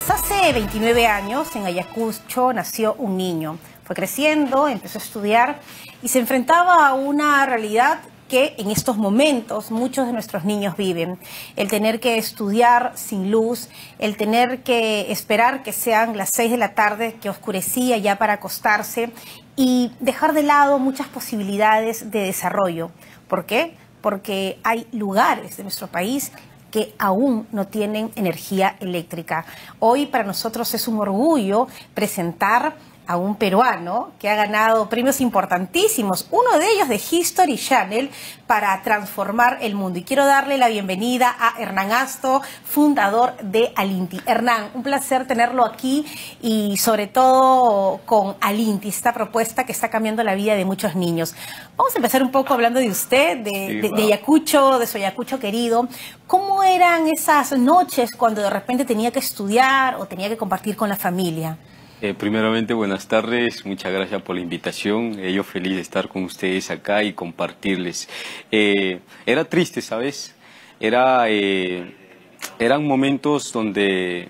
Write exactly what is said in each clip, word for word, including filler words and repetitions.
Hace veintinueve años en Ayacucho nació un niño. Fue creciendo, empezó a estudiar y se enfrentaba a una realidad que en estos momentos muchos de nuestros niños viven. El tener que estudiar sin luz, el tener que esperar que sean las seis de la tarde, que oscurecía ya para acostarse, y dejar de lado muchas posibilidades de desarrollo. ¿Por qué? Porque hay lugares de nuestro país que aún no tienen energía eléctrica. Hoy para nosotros es un orgullo presentar a un peruano que ha ganado premios importantísimos, uno de ellos de History Channel, para transformar el mundo. Y quiero darle la bienvenida a Hernán Asto, fundador de Alinti. Hernán, un placer tenerlo aquí y sobre todo con Alinti, esta propuesta que está cambiando la vida de muchos niños. Vamos a empezar un poco hablando de usted, de, sí, de, de Ayacucho, de su Ayacucho querido. ¿Cómo eran esas noches cuando de repente tenía que estudiar o tenía que compartir con la familia? Eh, primeramente, buenas tardes, muchas gracias por la invitación. Eh, yo feliz de estar con ustedes acá y compartirles. Eh, era triste, ¿sabes? Era, eh, eran momentos donde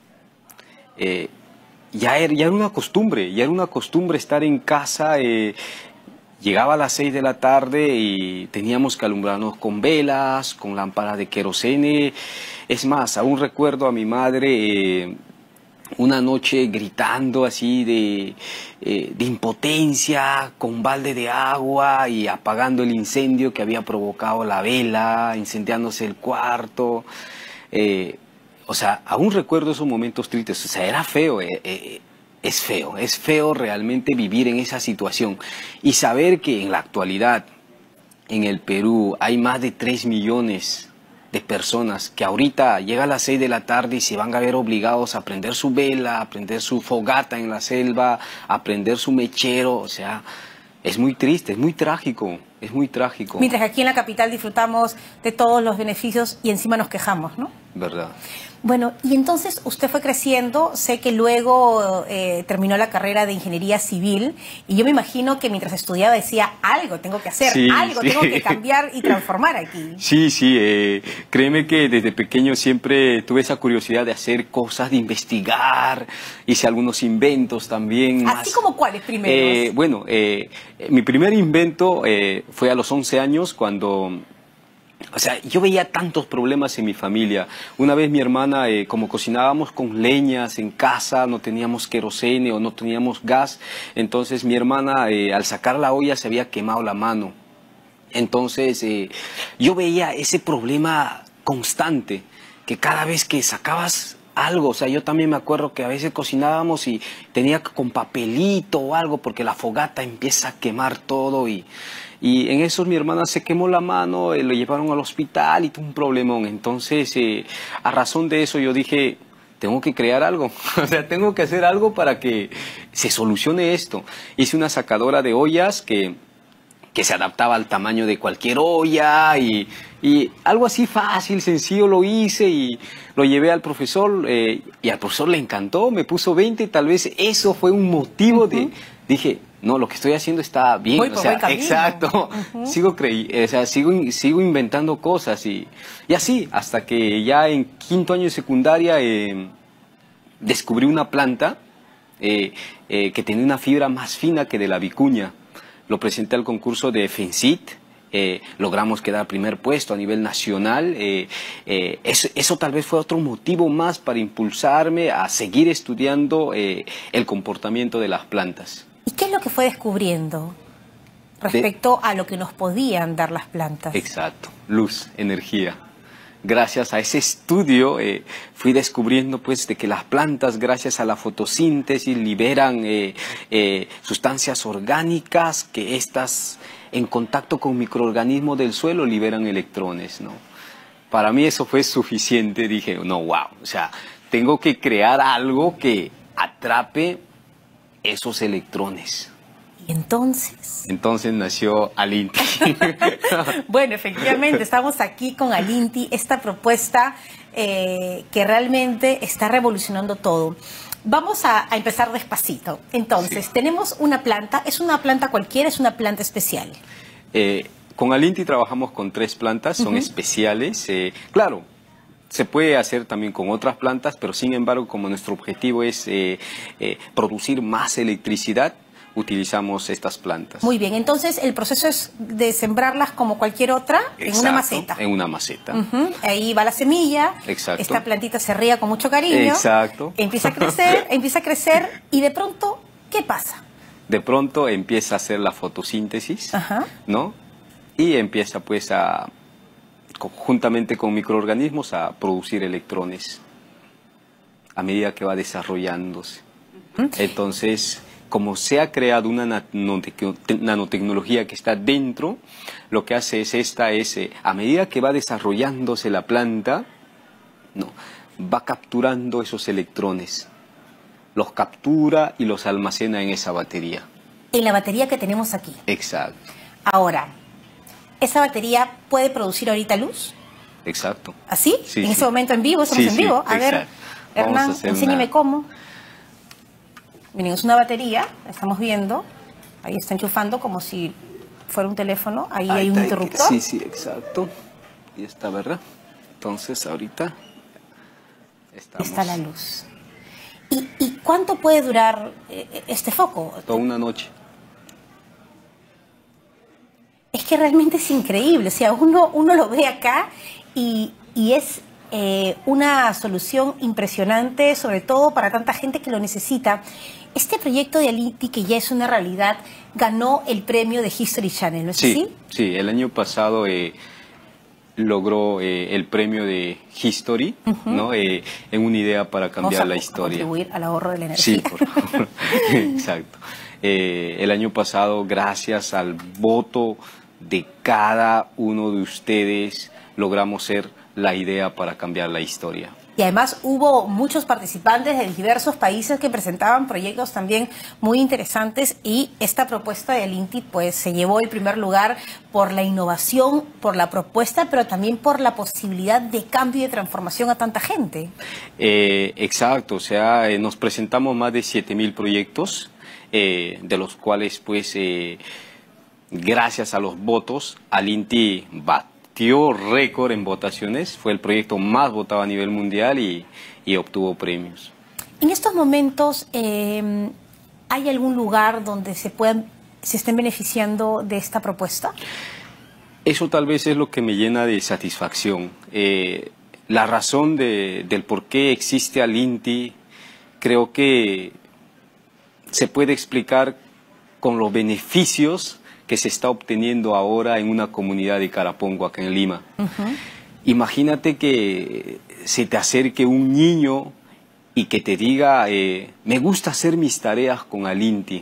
eh, ya, era, ya era una costumbre, ya era una costumbre estar en casa. Eh, llegaba a las seis de la tarde y teníamos que alumbrarnos con velas, con lámparas de querosene. Es más, aún recuerdo a mi madre Eh, una noche gritando así de, eh, de impotencia, con balde de agua y apagando el incendio que había provocado la vela, incendiándose el cuarto. Eh, o sea, aún recuerdo esos momentos tristes. O sea, era feo, eh, eh, es feo, es feo realmente vivir en esa situación. Y saber que en la actualidad, en el Perú, hay más de tres millones de personas que ahorita llega a las seis de la tarde y se van a ver obligados a prender su vela, a prender su fogata en la selva, a prender su mechero. O sea, es muy triste, es muy trágico, es muy trágico. Mientras que aquí en la capital disfrutamos de todos los beneficios y encima nos quejamos, ¿no? Verdad. Bueno, y entonces usted fue creciendo, sé que luego eh, terminó la carrera de Ingeniería Civil y yo me imagino que mientras estudiaba decía, algo tengo que hacer, sí, algo sí. tengo que cambiar y transformar aquí. Sí, sí, eh, créeme que desde pequeño siempre tuve esa curiosidad de hacer cosas, de investigar, hice algunos inventos también. ¿Así más, como cuáles primeros? Eh, bueno, eh, mi primer invento eh, fue a los once años cuando... O sea, yo veía tantos problemas en mi familia. Una vez mi hermana, eh, como cocinábamos con leñas en casa, no teníamos querosene o no teníamos gas, entonces mi hermana eh, al sacar la olla se había quemado la mano. Entonces eh, yo veía ese problema constante, que cada vez que sacabas algo, o sea, yo también me acuerdo que a veces cocinábamos y tenía que con papelito o algo porque la fogata empieza a quemar todo y... Y en eso mi hermana se quemó la mano, eh, lo llevaron al hospital y tuvo un problemón. Entonces, eh, a razón de eso yo dije, tengo que crear algo. O sea, tengo que hacer algo para que se solucione esto. Hice una sacadora de ollas que, que se adaptaba al tamaño de cualquier olla y, y algo así fácil, sencillo lo hice y lo llevé al profesor eh, y al profesor le encantó, me puso veinte, tal vez eso fue un motivo de... Dije, no, lo que estoy haciendo está bien, Voy o por sea, buen camino. exacto, uh-huh. sigo, creí, o sea, sigo, sigo inventando cosas y, y así, hasta que ya en quinto año de secundaria eh, descubrí una planta eh, eh, que tenía una fibra más fina que de la vicuña. Lo presenté al concurso de FENSIT, eh, logramos quedar primer puesto a nivel nacional. Eh, eh, eso, eso tal vez fue otro motivo más para impulsarme a seguir estudiando eh, el comportamiento de las plantas. ¿Y qué es lo que fue descubriendo respecto de... a lo que nos podían dar las plantas? Exacto, luz, energía. Gracias a ese estudio eh, fui descubriendo pues de que las plantas, gracias a la fotosíntesis, liberan eh, eh, sustancias orgánicas que estas en contacto con microorganismos del suelo liberan electrones, ¿no? Para mí eso fue suficiente, dije, no, wow, o sea, tengo que crear algo que atrape esos electrones. ¿Y entonces? Entonces nació Alinti. Bueno, efectivamente, estamos aquí con Alinti, esta propuesta eh, que realmente está revolucionando todo. Vamos a, a empezar despacito. Entonces, sí. Tenemos una planta, ¿es una planta cualquiera, es una planta especial? Eh, con Alinti trabajamos con tres plantas, son uh-huh. especiales. Eh, claro, Se puede hacer también con otras plantas, pero sin embargo, como nuestro objetivo es eh, eh, producir más electricidad, utilizamos estas plantas. Muy bien, entonces el proceso es de sembrarlas como cualquier otra. Exacto, en una maceta. En una maceta. Uh-huh. Ahí va la semilla. Exacto. Esta plantita se riega con mucho cariño. Exacto. Empieza a crecer, empieza a crecer y de pronto, ¿qué pasa? De pronto empieza a hacer la fotosíntesis, uh-huh. ¿no? Y empieza pues a, juntamente con microorganismos, a producir electrones a medida que va desarrollándose. Uh-huh. Entonces, como se ha creado una nanotecnología que está dentro, lo que hace es esta, es, eh, a medida que va desarrollándose la planta, no, va capturando esos electrones, los captura y los almacena en esa batería. En la batería que tenemos aquí. Exacto. Ahora, ¿esa batería puede producir ahorita luz? Exacto. ¿Así? Sí, en sí. ese momento en vivo, estamos sí, en vivo. Sí, a ver, Hernán, enséñeme una... cómo. Miren, es una batería, estamos viendo, ahí está enchufando como si fuera un teléfono, ahí, ahí hay un interruptor. Sí, sí, exacto. Y está, ¿verdad? Entonces, ahorita estamos... Está la luz. ¿Y, y cuánto puede durar eh, este foco? Toda una noche. Es que realmente es increíble, o sea, uno, uno lo ve acá y, y es... Eh, una solución impresionante, sobre todo para tanta gente que lo necesita. Este proyecto de Alinti, que ya es una realidad, ganó el premio de History Channel, ¿no es sí, así? Sí, el año pasado eh, logró eh, el premio de History, uh-huh. ¿no? Eh, en una idea para cambiar Vamos a, la historia. A contribuir al ahorro de la energía. Sí, por favor. Exacto. Eh, el año pasado, gracias al voto de cada uno de ustedes, logramos ser la idea para cambiar la historia. Y además hubo muchos participantes de diversos países que presentaban proyectos también muy interesantes y esta propuesta de Alinti pues se llevó el primer lugar por la innovación, por la propuesta, pero también por la posibilidad de cambio y de transformación a tanta gente. Eh, exacto, o sea, eh, nos presentamos más de siete mil proyectos, eh, de los cuales pues eh, gracias a los votos Alinti va dio récord en votaciones, fue el proyecto más votado a nivel mundial y, y obtuvo premios. En estos momentos, eh, ¿hay algún lugar donde se puedan, se estén beneficiando de esta propuesta? Eso tal vez es lo que me llena de satisfacción. Eh, la razón de, del por qué existe Alinti, creo que se puede explicar con los beneficios que se está obteniendo ahora en una comunidad de Carapongo, acá en Lima. Uh-huh. Imagínate que se te acerque un niño y que te diga, eh, me gusta hacer mis tareas con Alinti.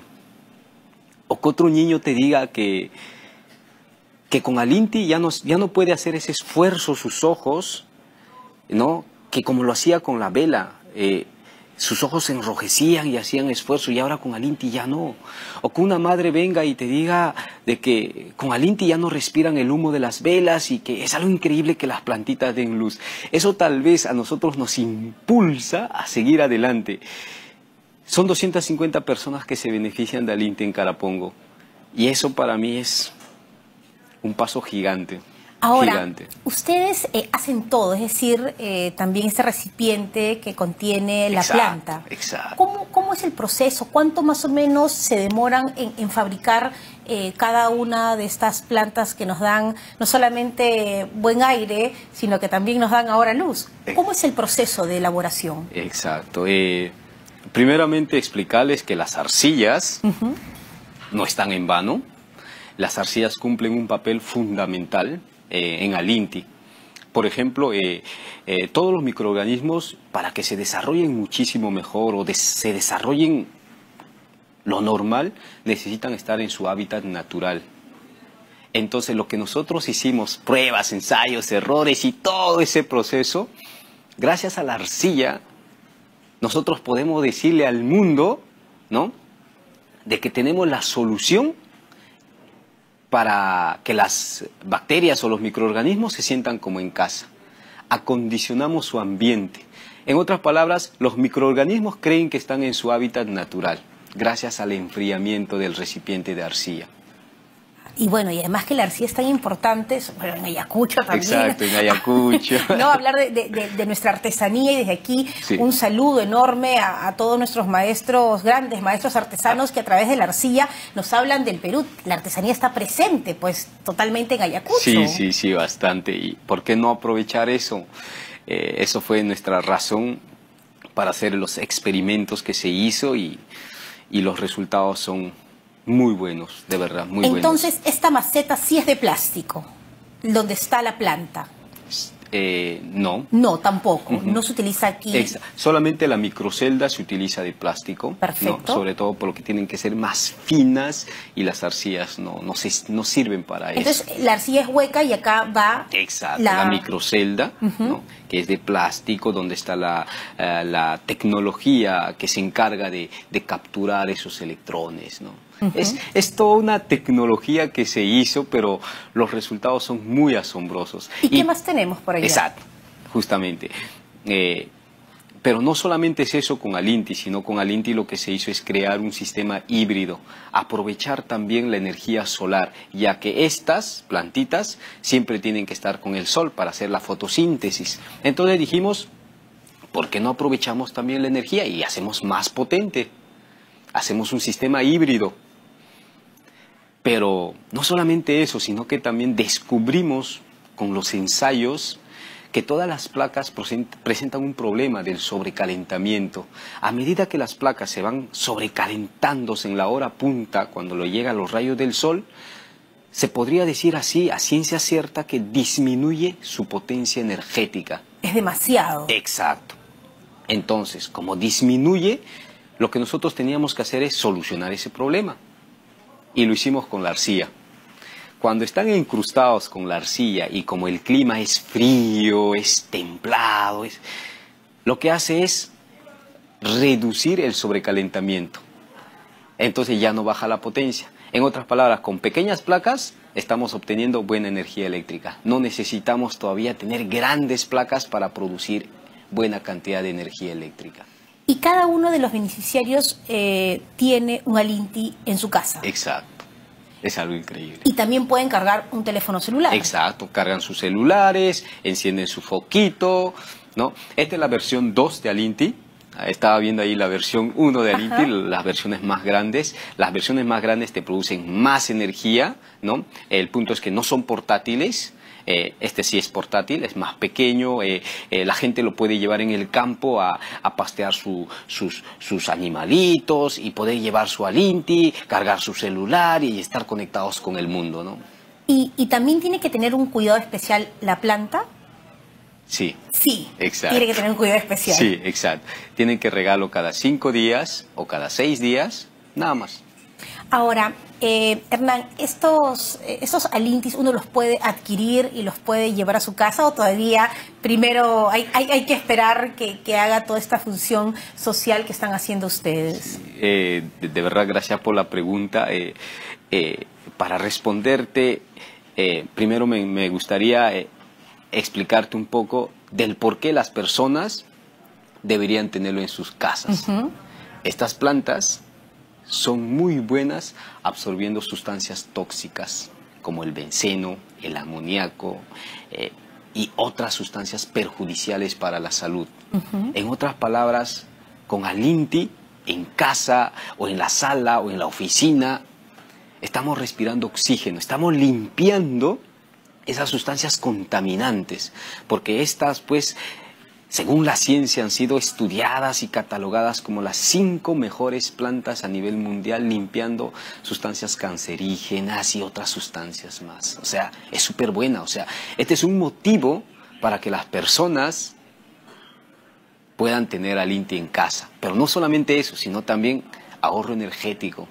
O que otro niño te diga que, que con Alinti ya no, ya no puede hacer ese esfuerzo sus ojos, ¿no? Que como lo hacía con la vela, eh, sus ojos se enrojecían y hacían esfuerzo y ahora con Alinti ya no. O que una madre venga y te diga de que con Alinti ya no respiran el humo de las velas y que es algo increíble que las plantitas den luz. Eso tal vez a nosotros nos impulsa a seguir adelante. Son doscientas cincuenta personas que se benefician de Alinti en Carapongo y eso para mí es un paso gigante. Ahora, gigante. ustedes eh, hacen todo, es decir, eh, también este recipiente que contiene la exacto, planta. Exacto. ¿Cómo, ¿Cómo es el proceso? ¿Cuánto más o menos se demoran en, en fabricar eh, cada una de estas plantas que nos dan no solamente buen aire, sino que también nos dan ahora luz? ¿Cómo es el proceso de elaboración? Exacto. Eh, primeramente explicarles que las arcillas uh-huh. no están en vano. Las arcillas cumplen un papel fundamental Eh, en Alinti. Por ejemplo, eh, eh, todos los microorganismos, para que se desarrollen muchísimo mejor o des se desarrollen lo normal, necesitan estar en su hábitat natural. Entonces, lo que nosotros hicimos, pruebas, ensayos, errores y todo ese proceso, gracias a la arcilla, nosotros podemos decirle al mundo, ¿no?, de que tenemos la solución para que las bacterias o los microorganismos se sientan como en casa. Acondicionamos su ambiente. En otras palabras, los microorganismos creen que están en su hábitat natural, gracias al enfriamiento del recipiente de arcilla. Y bueno, y además que la arcilla es tan importante, bueno, en Ayacucho también. Exacto, en Ayacucho. No, hablar de, de, de, de nuestra artesanía, y desde aquí sí. un saludo enorme a, a todos nuestros maestros, grandes maestros artesanos que a través de la arcilla nos hablan del Perú. La artesanía está presente, pues, totalmente en Ayacucho. Sí, sí, sí, bastante. ¿Y por qué no aprovechar eso? Eh, eso fue nuestra razón para hacer los experimentos que se hizo y, y los resultados son muy buenos, de verdad, muy buenos. Entonces, esta maceta sí es de plástico, donde está la planta. Eh, no. No, tampoco. Uh-huh. No se utiliza aquí. Exacto. Solamente la microcelda se utiliza de plástico. Perfecto. ¿No? Sobre todo porque tienen que ser más finas y las arcillas no, no, se, no sirven para Entonces, eso. Entonces, la arcilla es hueca y acá va... Exacto, la, la microcelda, uh-huh. ¿no? Que es de plástico, donde está la, uh, la tecnología que se encarga de, de capturar esos electrones, ¿no? Uh-huh. Es, es toda una tecnología que se hizo, pero los resultados son muy asombrosos. ¿Y, y qué más tenemos por allá? Exacto, justamente. Eh, pero no solamente es eso con Alinti, sino con Alinti lo que se hizo es crear un sistema híbrido, aprovechar también la energía solar, ya que estas plantitas siempre tienen que estar con el sol para hacer la fotosíntesis. Entonces dijimos, ¿por qué no aprovechamos también la energía y hacemos más potente? Hacemos un sistema híbrido. Pero no solamente eso, sino que también descubrimos con los ensayos que todas las placas presentan un problema del sobrecalentamiento. A medida que las placas se van sobrecalentándose en la hora punta, cuando le llegan los rayos del sol, se podría decir así, a ciencia cierta, que disminuye su potencia energética. Es demasiado. Exacto. Entonces, como disminuye, lo que nosotros teníamos que hacer es solucionar ese problema. Y lo hicimos con la arcilla. Cuando están incrustados con la arcilla y como el clima es frío, es templado, es... lo que hace es reducir el sobrecalentamiento. Entonces ya no baja la potencia. En otras palabras, con pequeñas placas estamos obteniendo buena energía eléctrica. No necesitamos todavía tener grandes placas para producir buena cantidad de energía eléctrica. Y cada uno de los beneficiarios eh, tiene un Alinti en su casa. Exacto. Es algo increíble. Y también pueden cargar un teléfono celular. Exacto. Cargan sus celulares, encienden su foquito, ¿no? Esta es la versión dos de Alinti. Estaba viendo ahí la versión uno de Alinti, Ajá. las versiones más grandes. Las versiones más grandes te producen más energía, ¿no? El punto es que no son portátiles. Eh, este sí es portátil, es más pequeño, eh, eh, la gente lo puede llevar en el campo a, a pastear su, sus, sus animalitos y poder llevar su Alinti, cargar su celular y estar conectados con el mundo, ¿no? ¿Y, y también tiene que tener un cuidado especial la planta? Sí. Sí, exacto. Tiene que tener un cuidado especial. Sí, exacto. Tienen que regarlo cada cinco días o cada seis días, nada más. Ahora, eh, Hernán, ¿estos, estos Alintis uno los puede adquirir y los puede llevar a su casa o todavía primero hay, hay, hay que esperar que, que haga toda esta función social que están haciendo ustedes? Eh, de, de verdad, gracias por la pregunta. Eh, eh, para responderte, eh, primero me, me gustaría eh, explicarte un poco del por qué las personas deberían tenerlo en sus casas. Uh-huh. Estas plantas son muy buenas absorbiendo sustancias tóxicas como el benceno, el amoníaco eh, y otras sustancias perjudiciales para la salud. Uh-huh. En otras palabras, con Alinti en casa o en la sala o en la oficina estamos respirando oxígeno, estamos limpiando esas sustancias contaminantes, porque estas pues según la ciencia han sido estudiadas y catalogadas como las cinco mejores plantas a nivel mundial limpiando sustancias cancerígenas y otras sustancias más. O sea, es súper buena. O sea, este es un motivo para que las personas puedan tener Alinti en casa. Pero no solamente eso, sino también ahorro energético.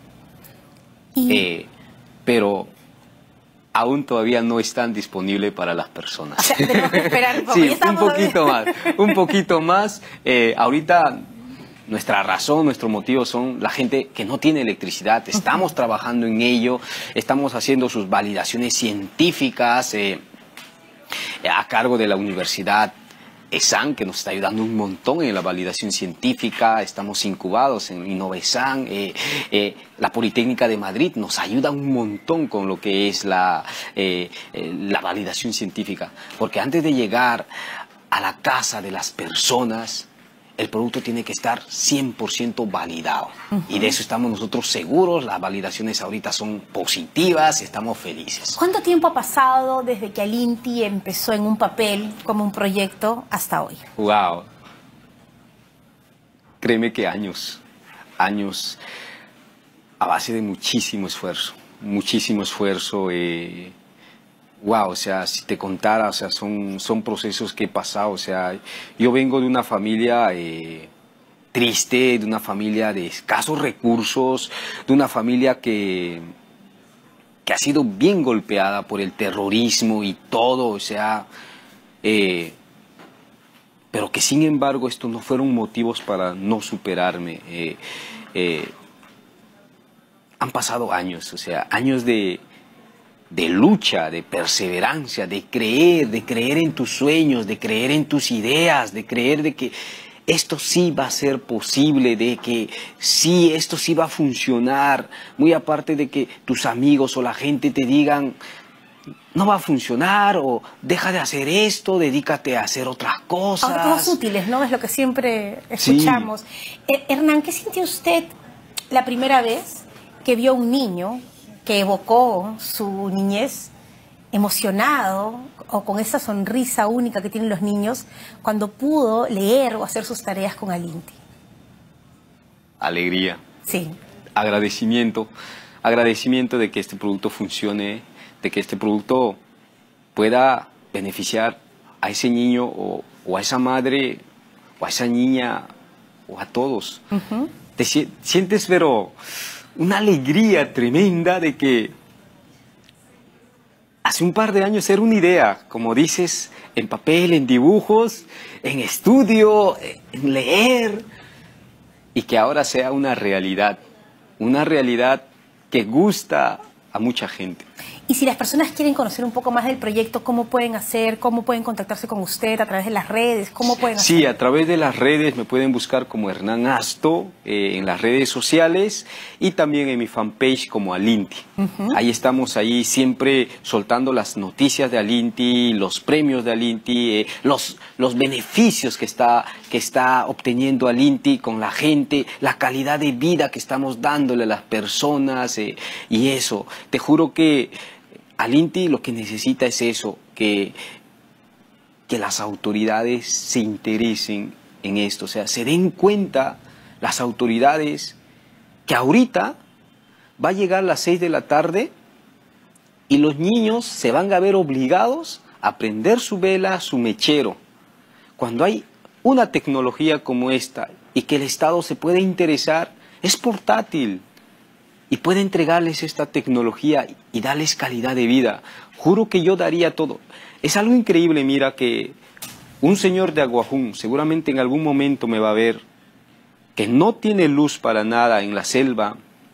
Y... Eh, pero... aún todavía no están disponibles para las personas. O sea, tenemos que esperar un poco. Sí, un poquito más, un poquito más. Eh, ahorita nuestra razón, nuestro motivo son la gente que no tiene electricidad. Estamos uh-huh. trabajando en ello, estamos haciendo sus validaciones científicas eh, a cargo de la Universidad ESAN, que nos está ayudando un montón en la validación científica, estamos incubados en Innovesan, eh, eh, la Politécnica de Madrid nos ayuda un montón con lo que es la, eh, eh, la validación científica, porque antes de llegar a la casa de las personas, el producto tiene que estar cien por ciento validado. Uh-huh. Y de eso estamos nosotros seguros, las validaciones ahorita son positivas, estamos felices. ¿Cuánto tiempo ha pasado desde que Alinti empezó en un papel como un proyecto hasta hoy? Wow. Créeme que años, años a base de muchísimo esfuerzo, muchísimo esfuerzo. Eh, Wow, o sea, si te contara, o sea, son, son procesos que he pasado, o sea, yo vengo de una familia eh, triste, de una familia de escasos recursos, de una familia que, que ha sido bien golpeada por el terrorismo y todo, o sea, eh, pero que sin embargo estos no fueron motivos para no superarme. Eh, eh, han pasado años, o sea, años de... de lucha, de perseverancia, de creer, de creer en tus sueños, de creer en tus ideas, de creer de que esto sí va a ser posible, de que sí, esto sí va a funcionar, muy aparte de que tus amigos o la gente te digan no va a funcionar o deja de hacer esto, dedícate a hacer otras cosas. Ahora, cosas útiles, ¿no? Es lo que siempre escuchamos. Sí. Eh, Hernán, ¿qué sintió usted la primera vez que vio a un niño que evocó su niñez emocionado o con esa sonrisa única que tienen los niños cuando pudo leer o hacer sus tareas con Alinti? Alegría. Sí. Agradecimiento. Agradecimiento de que este producto funcione, de que este producto pueda beneficiar a ese niño o, o a esa madre o a esa niña o a todos. Uh-huh. Te sientes, pero... una alegría tremenda de que hace un par de años era una idea, como dices, en papel, en dibujos, en estudio, en leer, y que ahora sea una realidad, una realidad que gusta a mucha gente. Y si las personas quieren conocer un poco más del proyecto, ¿cómo pueden hacer? ¿Cómo pueden contactarse con usted? ¿A través de las redes? ¿Cómo pueden hacer? Sí, a través de las redes me pueden buscar como Hernán Asto eh, en las redes sociales y también en mi fanpage como Alinti. Uh-huh. Ahí estamos ahí siempre soltando las noticias de Alinti, los premios de Alinti, eh, los, los beneficios que está, que está obteniendo Alinti con la gente, la calidad de vida que estamos dándole a las personas eh, y eso. Te juro que Alinti lo que necesita es eso, que, que las autoridades se interesen en esto, o sea, se den cuenta las autoridades que ahorita va a llegar a las seis de la tarde y los niños se van a ver obligados a prender su vela, su mechero. Cuando hay una tecnología como esta y que el Estado se puede interesar, es portátil. Y puede entregarles esta tecnología y darles calidad de vida. Juro que yo daría todo. Es algo increíble, mira, que un señor de Aguajún seguramente en algún momento me va a ver, que no tiene luz para nada en la selva,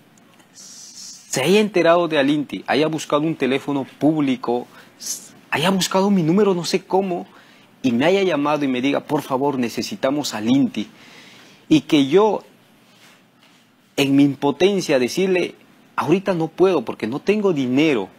se haya enterado de Alinti, haya buscado un teléfono público, haya buscado mi número no sé cómo, y me haya llamado y me diga, por favor, necesitamos Alinti. Y que yo, en mi impotencia, decirle, ahorita no puedo porque no tengo dinero. O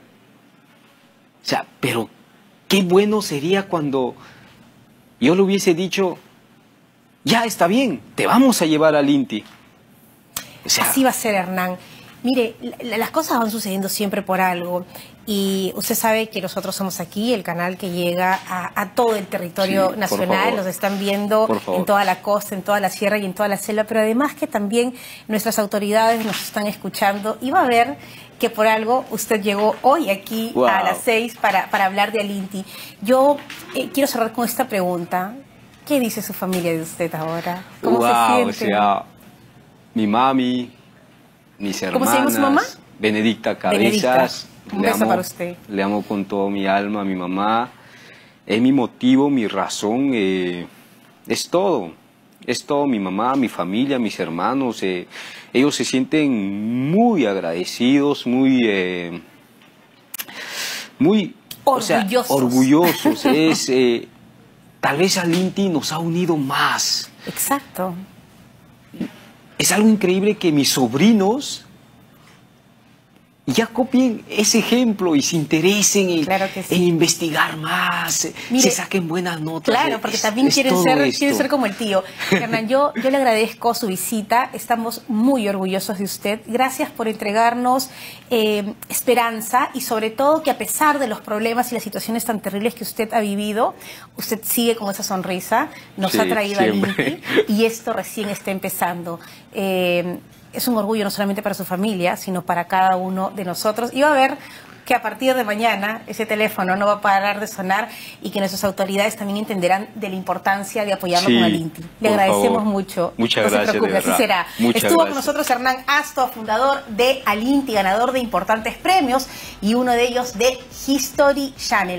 sea, pero qué bueno sería cuando yo le hubiese dicho, ya está bien, te vamos a llevar al Alinti. O sea, así va a ser, Hernán. Mire, las cosas van sucediendo siempre por algo y usted sabe que nosotros somos aquí el canal que llega a, a todo el territorio sí, nacional, nos están viendo en toda la costa, en toda la sierra y en toda la selva, pero además que también nuestras autoridades nos están escuchando y va a ver que por algo usted llegó hoy aquí wow. a las seis para, para hablar de Alinti. Yo eh, quiero cerrar con esta pregunta. ¿Qué dice su familia de usted ahora? ¿Cómo wow, se siente? O sea, mi mami, mis hermanas, ¿cómo se llama su mamá? Benedicta Cabezas. Benedicta. Un beso amo, para usted. Le amo con todo mi alma a mi mamá. Es mi motivo, mi razón, eh, es todo. Es todo, mi mamá, mi familia, mis hermanos. Eh, ellos se sienten muy agradecidos, muy... Eh, muy orgullosos. O sea, orgullosos. Es... Eh, tal vez Alinti nos ha unido más. Exacto. Es algo increíble que mis sobrinos ya copien ese ejemplo y se interesen en, claro que sí. en investigar más, Mire, se saquen buenas notas. Claro, porque es, también es quieren, ser, esto. quieren ser como el tío. Hernán, yo, yo le agradezco su visita, estamos muy orgullosos de usted. Gracias por entregarnos eh, esperanza y sobre todo que a pesar de los problemas y las situaciones tan terribles que usted ha vivido, usted sigue con esa sonrisa, nos Sí, ha traído a siempre. Linti y esto recién está empezando. Eh, Es un orgullo no solamente para su familia, sino para cada uno de nosotros. Y va a ver que a partir de mañana ese teléfono no va a parar de sonar y que nuestras autoridades también entenderán de la importancia de apoyarlo Sí, con Alinti. Le por agradecemos favor. mucho. Muchas no gracias, se preocupe, de así verdad. será. Muchas Estuvo gracias. con nosotros Hernán Asto, fundador de Alinti, ganador de importantes premios y uno de ellos de History Channel.